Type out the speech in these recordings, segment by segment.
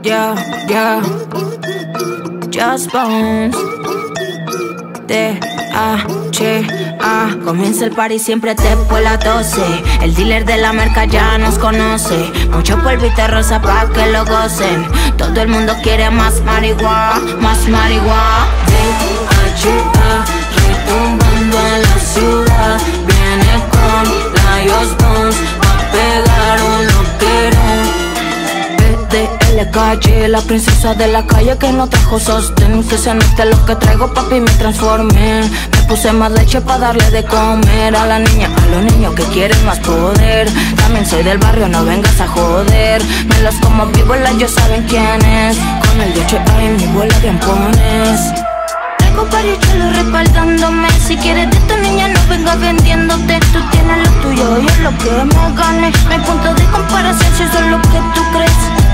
Yeah, yeah. Just Bones. D-A-H-A. Comienza el party siempre después de las 12. El dealer de la merca ya nos conoce. Mucho polvito rosa pa' que lo gocen. Todo el mundo quiere más marihuana, más marihuana. D-A-H-A. Retumbando en la ciudad. Viene con la Just Bones pa' pegar un loquero. Calle, la princesa de la calle que no trajo sostén. Que se note lo que traigo, papi, me transformé. Me puse más leche pa' darle de comer a la niña, a los niños que quieren más poder. También soy del barrio, no vengas a joder. Me los como vivo, ellos saben quién es. Con el D.A.H.A. en mi bola bien pones. Traigo varios chelos respaldándome. Si quieres de tu niña no vengas vendiéndote. Tú tienes lo tuyo, yo lo que me gane. No hay punto de comparación si eso es lo que tú crees.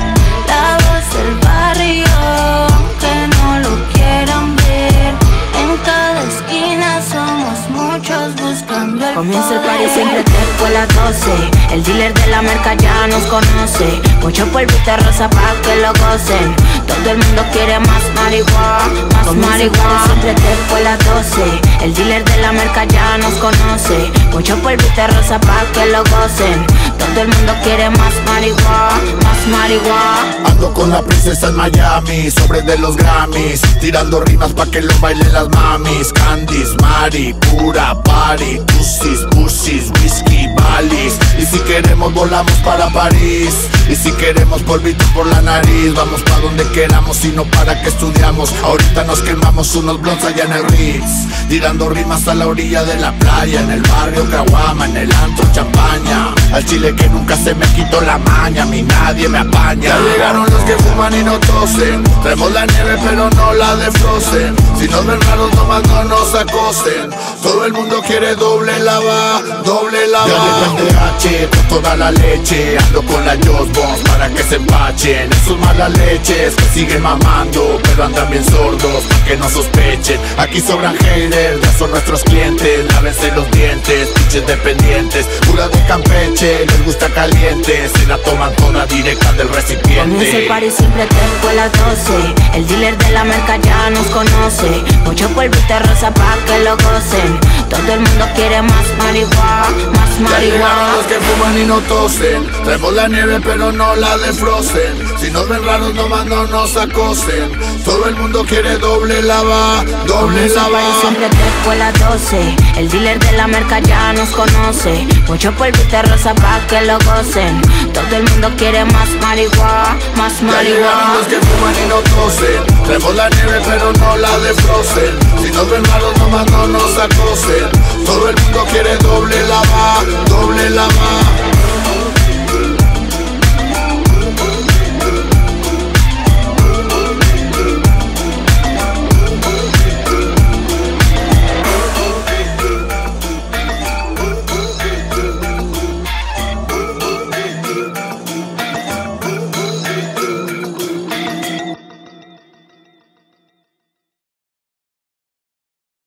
La voz del barrio, que no lo quieran ver. En cada esquina somos muchos buscando el Comienza el party siempre después de las 12. El dealer de la merca ya nos conoce. Mucho polvito rosa pa' que lo gocen. Todo el mundo quiere más marihuana, más marihuana. Siempre después de las 12. El dealer de la merca ya nos conoce. Mucho polvito rosa pa' que lo gocen. Todo el mundo quiere más marihuana, más marihuana. Ando con la princesa en Miami, sobre de los Grammys, tirando rimas pa' que lo bailen las mamis. Candies, Mari, pura party, pussies, pussies, whisky, balis. Y si queremos volamos para París. Y si queremos polvito por la nariz, vamos pa' donde queramos y no para que estudiamos. Ahorita nos quemamos unos blonds allá en el Ritz, tirando rimas a la orilla de la playa. En el barrio Caguama, en el antro Champaña. Al chile que nunca se me quitó la maña, a mí nadie me apaña. Ya llegaron los que fuman y no tosen. Traemos la nieve pero no la de Frozen. Si nos ven raros nomás no nos acosen. Todo el mundo quiere doble lava, doble lava. Ya llegó el D.A.H. con toda la leche. Ando con la Just Bones para que se empachen. Esos malas leches que siguen mamando, pero andan bien sordos pa' que no sospechen. Aquí sobran haters, ya son nuestros clientes. Lávense los dientes, pinches dependientes. Pura de Campeche, les gusta caliente. Se la toman toda directa del recipiente. Comienza el party siempre después de las 12. El dealer de la merca ya nos conoce. Mucho polvito rosa pa' que lo gocen. Todo el mundo quiere más marihuana, más marihuana. Ya llegaron los que fuman y no tosen. Traemos la nieve pero no la de Frozen. Si nos ven raros nomás no nos acosen. Todo el mundo quiere doble lava, doble lava. Siempre después de las 12. El dealer de la merca ya nos conoce. Mucho polvito rosa pa' que lo gocen. Todo el mundo quiere más marihuana, más marihuana. Ya llegaron los que fuman y no tosen. Traemos la nieve pero no la de Frozen. Si nos ven raros nomás no nos acosen. Todo el mundo quiere doble lava, doble lava.